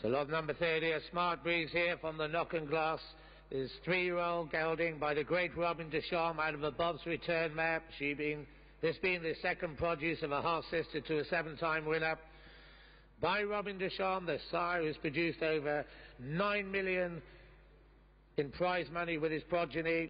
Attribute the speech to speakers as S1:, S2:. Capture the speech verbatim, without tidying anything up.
S1: So lot number thirty, a smart breeze here from the Knock and Glass. Is three-year-old gelding by the great Robin Deschamps out of a Bob's Return map. She being, this being the second produce of a half-sister to a seven-time winner. By Robin Deschamps, the sire has produced over nine million in prize money with his progeny.